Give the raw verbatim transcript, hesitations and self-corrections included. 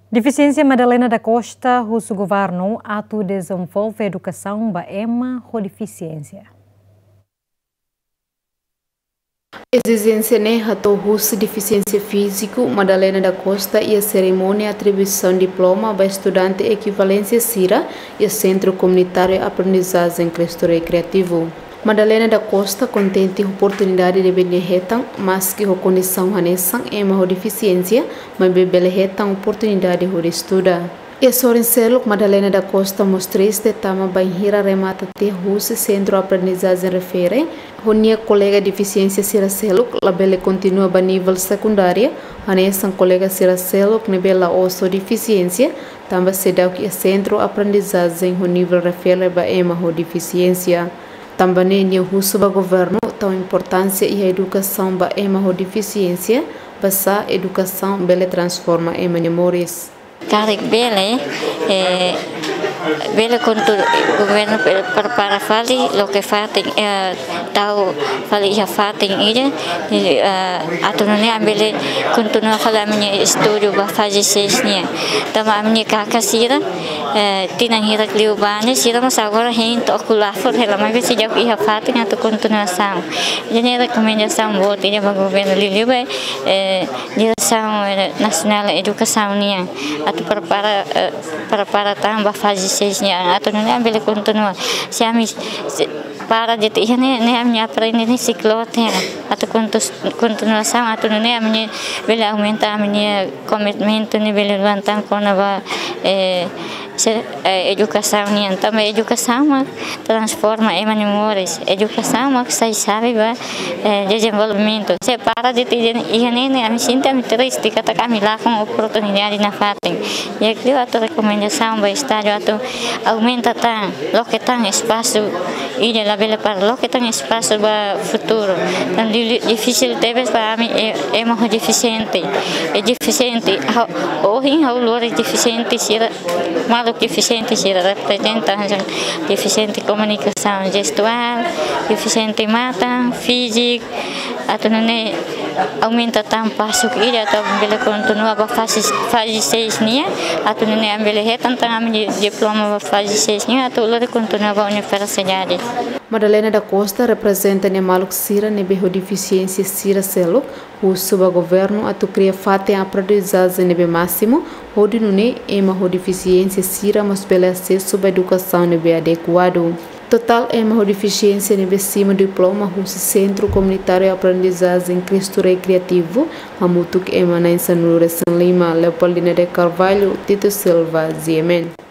Deficiência Madalena da Costa, o governo atu desenvolve educação ba ema com deficiência. Exigência né rato russo deficiência físico Madalena da Costa e a cerimônia atribuição diploma para estudante equivalência Sira e a Centro Comunitário Aprendizagem Crestor Criativo. Madalena da Costa contente a oportunidade de belehetan, mas que a condição hanesan é uma deficiência, mas belehetan oportunidade de estudar. E a Sorencelo Madalena da Costa mostrou este tema bem hira remata te russo Centro Aprendizagem refere, honia colega deficiência Siracelo, la bele continua a nível secundária, hanesan colega Siracelo que nebela osso deficiência, também se dá que o Centro Aprendizagem o nível refere ba ema ho deficiência. Também o russo do governo tão importância e a educação ba ema ho deficiência, basa educação bele transforma ema memórias. Tarik bele, eh, bele quanto o governo prepara fali, lo que fatem, eh, tahu fali já fatem ida, eh, atununia bele continua falar minha estudo ba fase seis nia, tama minha kakak sira, eh, tinang hirak liubane sira mas agora rento ocular for ela mas se já ia fatem atu continuação, jadi recomendação boa tinha ba governo liuba, eh, direção nacional educação nia. Atau prepara prepara tambah fase seisnya atau nanti ambil continua si amis para jadi ini ini amnya aprende ini siklote atau continuação atau nanti amnya bela aumenta amnya komitmen tu ni bela luantan kona ba eh educação nih também educação transforma em memórias educação mas sai sabe ba desenvolvimento se para de ter ini ini kami sinta kami triste kata kami lá com oportunidade na fatem e aqui a recomendação ba estádio atau aumenta tan lo que tan espaço e de la bela para lo que tan espaço ba futuro tan difícil talvez para mim é muito deficiente é deficiente hoje o lugar é deficiente se malu deficiente se representa deficiente comunicação gestual, deficiente mata, físico, atau nene aumenta tam passo que ele atau bela continua para fase fase seis nia, atau nene ambil hetan tang ambil diploma para fase seis nia, atau lori continua para universidade. Madalena da Costa representa ne maluk sira ne beho deficiência sira selo, o suba governo atu cria fate a aprendizagem nebe máximo, onde não é uma deficiência sira mas pela acesso à educação nebe adequado. Total é uma deficiência nebe cima diploma o Centro Comunitário Aprendizagem Crestor Criativo, a mutuk emana em San Lima, Leopoldina de Carvalho, Tito Silva, Ziemen.